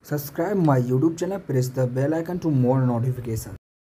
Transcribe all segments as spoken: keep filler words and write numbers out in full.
Subscribe my YouTube channel, press the bell icon to more notification.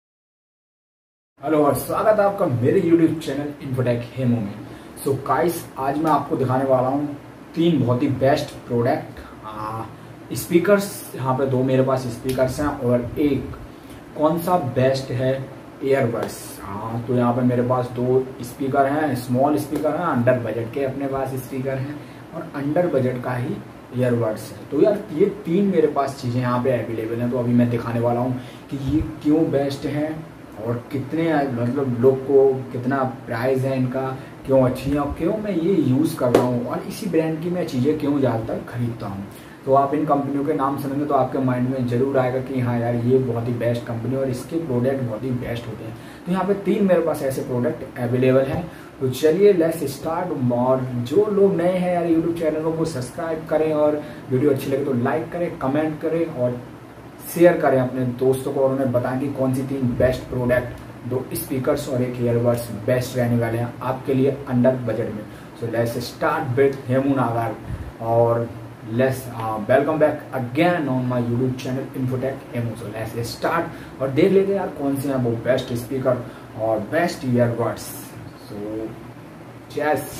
Hello और स्वागत है आपका मेरे YouTube चैनल इन्फोटेक हेमो में। सो गाइस, आज मैं आपको दिखाने वाला हूँ तीन बहुत ही बेस्ट प्रोडक्ट स्पीकर्स। यहाँ पे दो मेरे पास स्पीकर्स हैं और एक कौन सा बेस्ट है ईयरबड्स। हाँ, तो यहाँ पे मेरे पास दो स्पीकर हैं, स्मॉल स्पीकर हैं, अंडर बजट के अपने पास स्पीकर हैं और अंडर बजट का ही ईयरबड्स है। तो यार ये तीन मेरे पास चीज़ें यहाँ पे अवेलेबल हैं। तो अभी मैं दिखाने वाला हूँ कि ये क्यों बेस्ट हैं और कितने मतलब लोग को कितना प्राइस है इनका, क्यों अच्छी है और क्यों मैं ये यूज़ कर रहा हूँ और इसी ब्रांड की मैं चीज़ें क्यों ज़्यादातर खरीदता हूँ। तो आप इन कंपनियों के नाम सुनेंगे तो आपके माइंड में जरूर आएगा कि हाँ यार ये बहुत ही बेस्ट कंपनी और इसके प्रोडक्ट बहुत ही बेस्ट होते हैं। तो यहाँ पे तीन मेरे पास ऐसे प्रोडक्ट अवेलेबल हैं। तो चलिए लेट्स स्टार्ट। और जो लोग नए हैं यार यूट्यूब चैनल को वो सब्सक्राइब करें और वीडियो अच्छी लगे तो लाइक करें, कमेंट करें और शेयर करें अपने दोस्तों को और उन्हें बताएं कि कौन सी तीन बेस्ट प्रोडक्ट, दो स्पीकर्स और एक ईयरबड्स बेस्ट रहने वाले हैं आपके लिए अंडर बजट में। So let's start with Hemu Nagar और let's welcome back again on my YouTube channel infotech Hemu. So let's start और देख लेते हैं यार कौन से हैं वो बेस्ट स्पीकर और best earbuds. So chess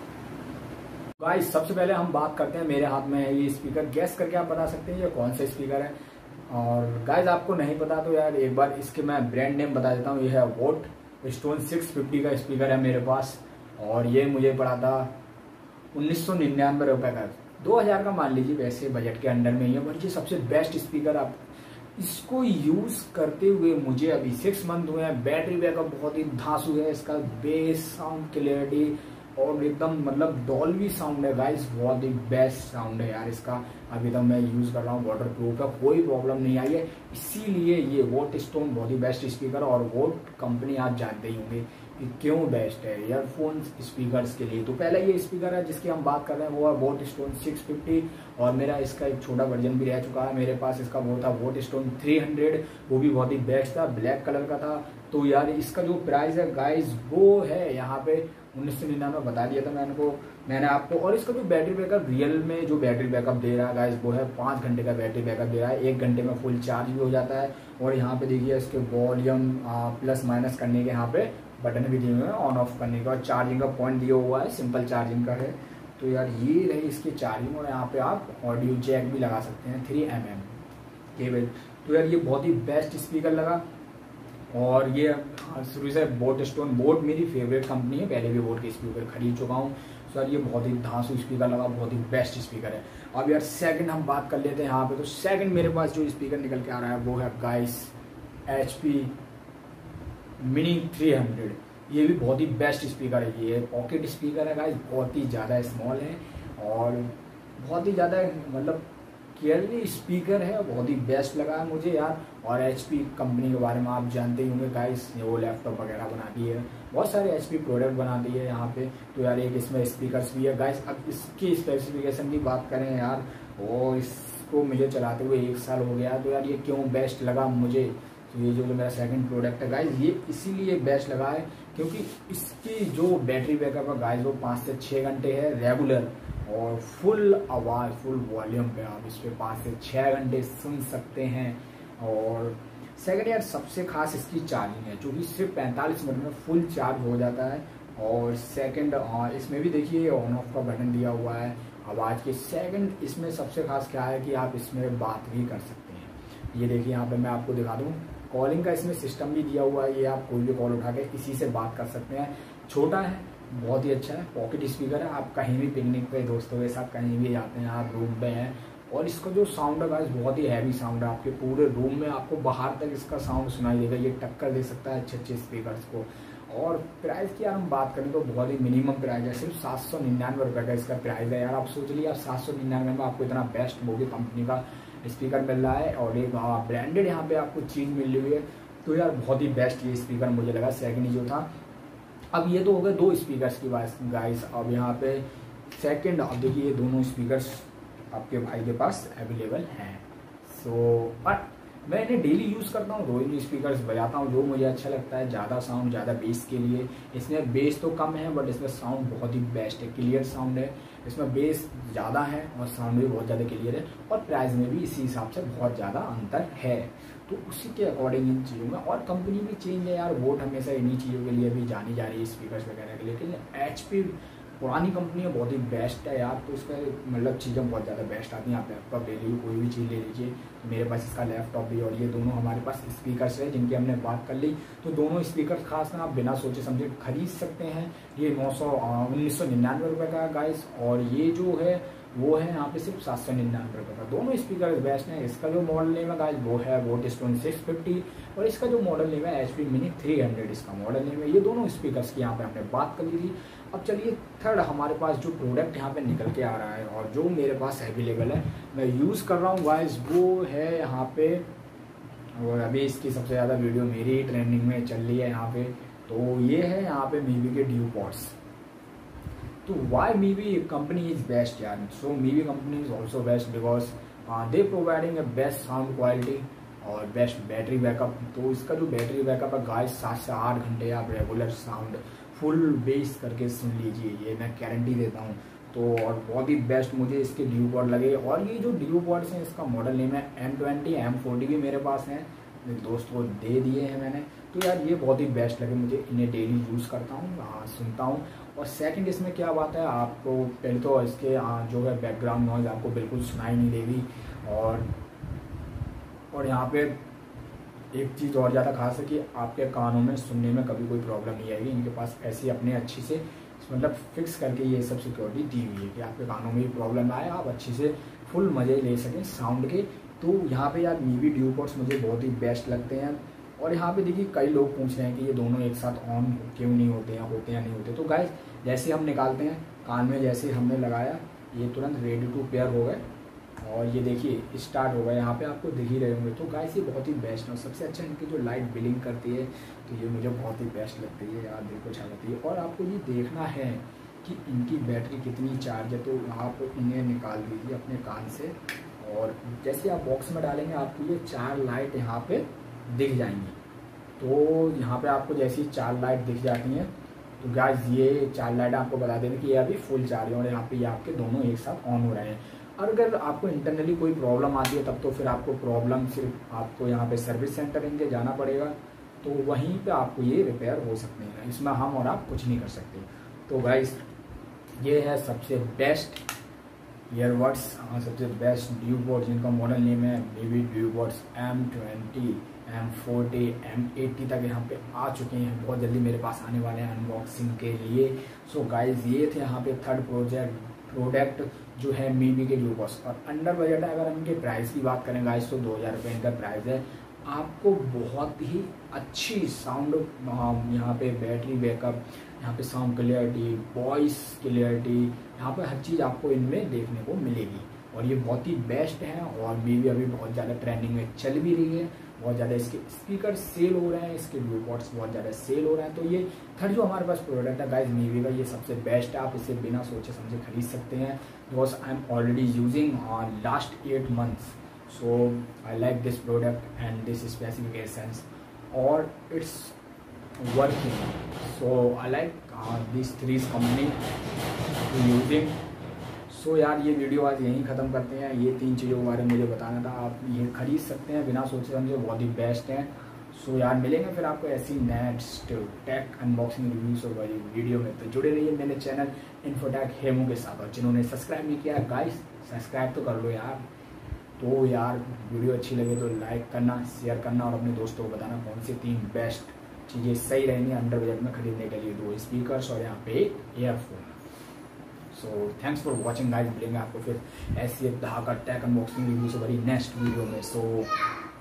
guys, सबसे पहले हम बात करते हैं, मेरे हाथ में है ये स्पीकर। गैस करके आप बता सकते हैं ये कौन सा स्पीकर है। और गाइस आपको नहीं पता तो यार एक बार इसके मैं ब्रांड नेम बता देता हूँ। ये है वोट स्टोन सिक्स फिफ्टी का स्पीकर है मेरे पास और ये मुझे पड़ा था उन्नीस सौ निन्यानवे रुपए का, दो हजार का मान लीजिए, वैसे बजट के अंडर में ही है। बट ये सबसे बेस्ट स्पीकर, आप इसको यूज करते हुए मुझे अभी सिक्स मंथ हुए हैं। बैटरी बैकअप बहुत ही धांसू है इसका, बेस साउंड क्लियरिटी और एकदम मतलब डॉल्बी साउंड है गाइस, बहुत ही बेस्ट साउंड है यार इसका। अभी तक मैं यूज कर रहा हूँ, वाटर प्रूफ है, कोई प्रॉब्लम नहीं आई है। इसीलिए ये वोट स्टोन बहुत ही बेस्ट स्पीकर और वोट कंपनी आप जानते ही होंगे कि क्यों बेस्ट है ईयरफोन स्पीकर्स के लिए। तो पहला ये स्पीकर है जिसकी हम बात कर रहे हैं वो है वोट स्टोन सिक्स फिफ्टी और मेरा इसका एक छोटा वर्जन भी रह चुका है मेरे पास। इसका वो था वोट स्टोन थ्री हंड्रेड, वो भी बहुत ही बेस्ट था, ब्लैक कलर का था। तो यार इसका जो प्राइस है गाइस वो है यहाँ पे उन्नीस सौ निन्यानवे बता दिया था मैंने को मैंने आपको। और इसका जो बैटरी बैकअप रियल में जो बैटरी बैकअप दे रहा है गाइस वो है पाँच घंटे का बैटरी बैकअप दे रहा है। एक घंटे में फुल चार्ज भी हो जाता है। और यहाँ पे देखिए इसके वॉल्यूम प्लस माइनस करने के यहाँ पे बटन भी दिए हुए हैं, ऑन ऑफ करने का, और चार्जिंग का पॉइंट दिया हुआ है, सिंपल चार्जिंग का है। तो यार ये रही इसकी चार्जिंग और यहाँ पे आप ऑडियो जैक भी लगा सकते हैं थ्री एम एम केबल। तो यार ये बहुत ही बेस्ट स्पीकर लगा। और ये शुरू से बोट स्टोन, बोट मेरी फेवरेट कंपनी है, पहले भी बोट के स्पीकर खरीद चुका हूँ। सर ये बहुत ही धांसू स्पीकर लगा, बहुत ही बेस्ट स्पीकर है। अब यार सेकंड हम बात कर लेते हैं यहाँ पे। तो सेकंड मेरे पास जो स्पीकर निकल के आ रहा है वो है guys H P mini three hundred. ये भी बहुत ही बेस्ट स्पीकर है। ये पॉकेट स्पीकर है गाइस, बहुत ही ज़्यादा स्मॉल है और बहुत ही ज़्यादा मतलब क्लियरली स्पीकर है, बहुत ही बेस्ट लगा है मुझे यार। और एचपी कंपनी के बारे में आप जानते ही होंगे गाइस, वो लैपटॉप वगैरह बनाती है, बहुत सारे एचपी प्रोडक्ट बनाती है यहाँ पे। तो यार एक इसमें स्पीकर्स भी है गाइस। अब इसकी स्पेसिफिकेशन की बात करें यार, वो इसको मुझे चलाते हुए एक साल हो गया। तो यार ये क्यों बेस्ट लगा मुझे, तो ये जो मेरा सेकंड प्रोडक्ट है गाइस ये इसीलिए बेस्ट लगा है क्योंकि इसकी जो बैटरी बैकअप है गाइस वो पाँच से छः घंटे है रेगुलर और फुल आवाज़ फुल वॉल्यूम पे आप इस पर पाँच से छः घंटे सुन सकते हैं। और सेकंड यार सबसे खास इसकी चार्जिंग है, जो कि सिर्फ पैंतालीस मिनट में फुल चार्ज हो जाता है। और सेकंड इसमें भी देखिए ऑन ऑफ का बटन दिया हुआ है आवाज़ के। सेकंड इसमें सबसे खास क्या है कि आप इसमें बात भी कर सकते हैं। ये देखिए यहाँ पे मैं आपको दिखा दूँ, कॉलिंग का इसमें सिस्टम भी दिया हुआ है। ये आप कोई भी कॉल उठा के इसी से बात कर सकते हैं। छोटा है, बहुत ही अच्छा है, पॉकेट स्पीकर है। आप कहीं भी पिकनिक पे दोस्तों के साथ कहीं भी जाते हैं, आप रूम पे हैं और इसका जो साउंड है गाइस बहुत ही हैवी साउंड है, आपके पूरे रूम में आपको बाहर तक इसका साउंड सुनाई देगा। ये टक्कर दे सकता है अच्छे अच्छे स्पीकर्स को। और प्राइस की यार हम बात करें तो बहुत ही मिनिमम प्राइस है, सिर्फ सात सौ निन्यानवे रुपये का इसका प्राइस है यार। आप सोच लीजिए आप सात सौ निन्यानवे में आपको इतना बेस्ट बोगी कंपनी का स्पीकर मिल रहा है और एक ब्रांडेड यहाँ पे आपको चीज़ मिल रही है। तो यार बहुत ही बेस्ट ये स्पीकर मुझे लगा, सेकंड ही जो था। अब ये तो हो गए दो स्पीकर्स की बात गाइस। अब यहाँ पे सेकंड, अब देखिए ये दोनों स्पीकर्स आपके भाई के पास अवेलेबल हैं। सो बट मैं इन्हें डेली यूज़ करता हूँ, रोज स्पीकर्स बजाता हूँ जो मुझे अच्छा लगता है, ज़्यादा साउंड ज़्यादा बेस के लिए। इसमें बेस तो कम है बट इसमें साउंड बहुत ही बेस्ट है, क्लियर साउंड है। इसमें बेस ज़्यादा है और साउंड भी बहुत ज़्यादा क्लियर है और प्राइस में भी इसी हिसाब से बहुत ज़्यादा अंतर है। तो उसी के अकॉर्डिंग इन चीज़ों में, और कंपनी भी चेंज है यार, वोट हमेशा इन्हीं चीज़ों के लिए भी जानी जा रही है, स्पीकर्स वगैरह के लिए। लेकिन एच पी पुरानी कंपनी है, बहुत ही बेस्ट है यार, तो इसका मतलब चीज़ें बहुत ज़्यादा बेस्ट आती हैं। आप लैपटॉप ले लीजिए, कोई भी चीज़ ले लीजिए, मेरे पास इसका लैपटॉप भी, और ये दोनों हमारे पास स्पीकर्स है जिनकी हमने बात कर ली। तो दोनों स्पीकर खास ना आप बिना सोचे समझे खरीद सकते हैं। ये नौ सौ उन्नीस सौ निन्यानवे रुपये का है गाइस, और ये जो है वो है यहाँ पे सिर्फ सात सौ निन्यानवे रुपये का। दोनों स्पीकर बेस्ट हैं। इसका जो मॉडल नेम है गाइस वो है वोट स्टोन सिक्स फिफ्टी, और इसका जो मॉडल नेम है H P mini three hundred इसका मॉडल नेम है। ये दोनों स्पीकर्स की यहाँ पे हमने बात कर ली थी। अब चलिए थर्ड हमारे पास जो प्रोडक्ट यहाँ पे निकल के आ रहा है और जो मेरे पास अवेलेबल है, मैं यूज़ कर रहा हूँ गाइस, वो है यहाँ पे, और अभी इसकी सबसे ज़्यादा वीडियो मेरी ही ट्रेंडिंग में चल रही है यहाँ पे। तो ये है यहाँ पे मीवी के ड्यू पॉड्स। तो why Mivi company is best यार, so Mivi company is also best because they providing a best sound quality और बेस्ट बैटरी बैकअप। तो इसका जो बैटरी बैकअप है गाइस सात से आठ घंटे आप रेगुलर साउंड फुल बेस करके सुन लीजिए, ये मैं गारंटी देता हूँ। तो और बहुत ही बेस्ट मुझे इसके ड्यू पॉड लगे। और ये जो ड्यू पॉड्स हैं इसका मॉडल नेम है एम ट्वेंटी, एम फोर्टी भी मेरे पास हैं, मेरे दोस्त को दे दिए हैं मैंने। तो यार ये बहुत ही बेस्ट लगे मुझे, इन्हें डेली यूज़ करता हूँ, हाँ सुनता हूँ। और सेकंड इसमें क्या बात है, आपको पहले तो इसके जो है बैकग्राउंड नॉइज़ आपको बिल्कुल सुनाई नहीं देगी। और और यहाँ पे एक चीज़ और ज़्यादा खास है कि आपके कानों में सुनने में कभी कोई प्रॉब्लम नहीं आएगी। इनके पास ऐसी अपने अच्छी से मतलब फिक्स करके ये सब सिक्योरिटी दी हुई है कि आपके कानों में प्रॉब्लम आए, आप अच्छी से फुल मज़े ले सकें साउंड के। तो यहाँ पे यार मीवी ड्यू पॉड्स मुझे बहुत ही बेस्ट लगते हैं। और यहाँ पे देखिए कई लोग पूछ रहे हैं कि ये दोनों एक साथ ऑन क्यों नहीं होते हैं, होते या नहीं होते। तो गाइस जैसे हम निकालते हैं कान में, जैसे हमने लगाया ये तुरंत रेडी टू पेयर हो गए, और ये देखिए स्टार्ट हो गया, यहाँ पे आपको दिख ही रहे होंगे। तो गाइस ये बहुत ही बेस्ट है। सबसे अच्छा इनकी जो लाइट बिलिंग करती है तो ये मुझे बहुत ही बेस्ट लगती है यार, दिल को छा जाती है। और आपको ये देखना है कि इनकी बैटरी कितनी चार्ज है, तो आप इन्हें निकाल लीजिए अपने कान से, और जैसे आप बॉक्स में डालेंगे आपको ये चार लाइट यहाँ पे दिख जाएंगी। तो यहाँ पे आपको जैसी चार लाइट दिख जाती हैं, तो गाइस ये चार लाइट आपको बता देंगे कि ये अभी फुल चार्ज है, और यहाँ पे ये आपके दोनों एक साथ ऑन हो रहे हैं। और अगर आपको इंटरनली कोई प्रॉब्लम आती है तब तो फिर आपको प्रॉब्लम सिर्फ आपको यहाँ पे सर्विस सेंटर इनके जाना पड़ेगा, तो वहीं पे आपको ये रिपेयर हो सकते हैं, इसमें हम और आप कुछ नहीं कर सकते। तो गाइस ये है सबसे बेस्ट ईयरबड्स, हाँ सबसे बेस्ट ड्यू पॉड्स जिनका मॉडल नेम है Mivi DuoPods M twenty, M forty, M eighty तक यहाँ पे आ चुके हैं, बहुत जल्दी मेरे पास आने वाले हैं अनबॉक्सिंग के लिए। सो गाइस ये थे यहाँ पे थर्ड प्रोजेक्ट प्रोडक्ट जो है मीवी के ड्यू पॉड्स। और अंडर बजट है, अगर हम इनके प्राइस की बात करें गाइस तो दो हज़ार रुपये इनका प्राइस है। आपको बहुत ही अच्छी साउंड, यहाँ पे बैटरी बैकअप, यहाँ पे साउंड क्लियरिटी, वॉइस क्लियरिटी, यहाँ पे हर चीज़ आपको इनमें देखने को मिलेगी, और ये बहुत ही बेस्ट है। और मीवी अभी बहुत ज़्यादा ट्रेंडिंग में चल भी रही है, बहुत ज़्यादा इसके स्पीकर सेल हो रहे हैं, इसके ड्यू पॉड्स बहुत ज़्यादा सेल हो रहे हैं। तो ये थर्ड जो हमारे पास प्रोडक्ट है गाइस मीवी का, ये सबसे बेस्ट है। आप इसे बिना सोचे समझे खरीद सकते हैं, because I am already using last eight months, so I like this product and this specifications or it's working, so I like uh, these three company to using। so यार ये वीडियो आज यहीं ख़त्म करते हैं। ये तीन चीज़ों के बारे में मुझे बताना था, आप ये खरीद सकते हैं बिना सोचे समझे, बहुत ही बेस्ट हैं। सो यार मिलेंगे फिर आपको ऐसी नेक्स्ट टेक अनबॉक्सिंग रिव्यूज और वाली वीडियो में। तो जुड़े रहिए मेरे चैनल इन्फोटेक हेमो के साथ, और जिन्होंने सब्सक्राइब नहीं किया गाइस सब्सक्राइब तो कर लो यार। तो यार वीडियो अच्छी लगे तो लाइक करना, शेयर करना, और अपने दोस्तों को बताना कौन सी तीन बेस्ट चीज़ें सही रहेंगी अंडर बजट में खरीदने के लिए। दो स्पीकर्स और यहाँ पे earphone. So thanks for watching guys, मिलेंगे आपको फिर ऐसी ढाका टेक अनबॉक्सिंग रिव्यू से बड़ी नेक्स्ट वीडियो में। सो